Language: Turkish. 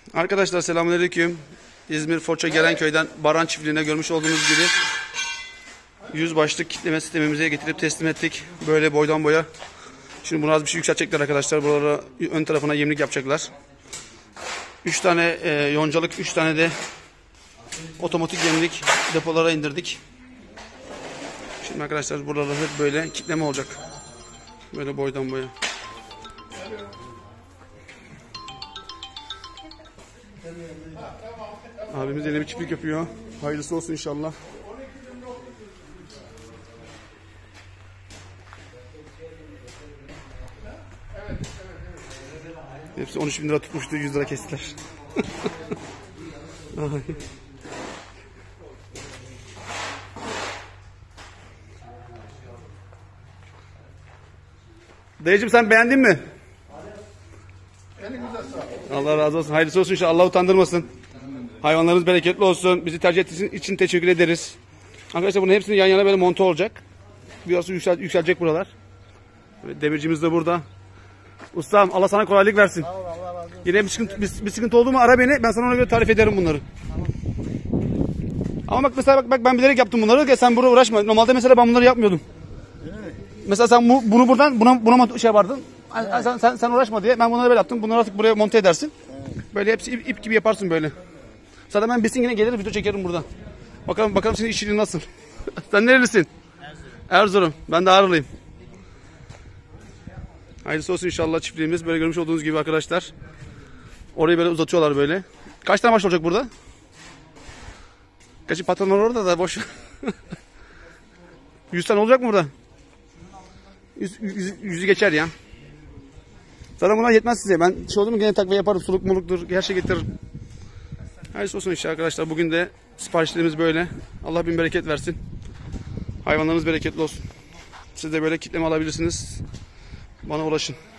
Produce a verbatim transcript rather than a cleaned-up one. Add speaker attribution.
Speaker 1: Arkadaşlar selamünaleyküm. İzmir Foça Gerenköy'den Baran çiftliğine görmüş olduğunuz gibi yüz başlık kitleme sistemimize getirip teslim ettik. Böyle boydan boya. Şimdi bunu az bir şey yükseltecekler arkadaşlar. Buralara ön tarafına yemlik yapacaklar. üç tane e, yoncalık, üç tane de otomatik yemlik depolara indirdik. Şimdi arkadaşlar buralar hep böyle kitleme olacak. Böyle boydan boya. Abimiz yine bir çiftlik yapıyor. Hayırlısı olsun inşallah. Hepsi on üç bin lira tutmuştu. yüz lira kestiler. Dayıcım sen beğendin mi? Allah razı olsun. Hayırlısı olsun inşallah. Allah utandırmasın. Hayvanlarınız bereketli olsun. Bizi tercih ettiğiniz için teşekkür ederiz. Arkadaşlar bunun hepsinin yan yana böyle monte olacak. Biraz yüksel, yükselecek buralar. Demircimiz de burada. Ustam Allah sana kolaylık versin.
Speaker 2: Sağ ol, Allah razı olsun.
Speaker 1: Yine bir sıkıntı, bir, bir sıkıntı oldu mu ara beni. Ben sana ona göre tarif ederim bunları.
Speaker 2: Tamam.
Speaker 1: Ama bak mesela bak, bak ben bilerek yaptım bunları. Sen burada uğraşma. Normalde mesela ben bunları yapmıyordum.
Speaker 2: Evet.
Speaker 1: Mesela sen bu, bunu buradan buna buna şey yapardın. Evet. Sen, sen sen uğraşma diye ben bunları böyle yaptım. Bunları artık buraya monte edersin. Evet. Böyle hepsi ip, ip gibi yaparsın böyle. Zaten ben besin yine gelir video çekerim buradan. Bakalım bakalım senin işçiliğin nasıl? Sen nerelisin? Erzurum. Erzurum. Ben de Ağrılıyım. Hayırlısı olsun inşallah çiftliğimiz. Böyle görmüş olduğunuz gibi arkadaşlar. Orayı böyle uzatıyorlar böyle. Kaç tane baş olacak burada? Kaçı patronlar orada da boş. yüz tane olacak mı burada? yüz, yüz, yüzü geçer ya. Zaten bunlar yetmez size. Ben şey oldu mu gene takviye yaparım. Suluk muluktur. Her şey getiririm. Hayırlısı olsun inşallah arkadaşlar. Bugün de siparişlerimiz böyle. Allah bin bereket versin. Hayvanlarınız bereketli olsun. Siz de böyle kitleme alabilirsiniz. Bana ulaşın.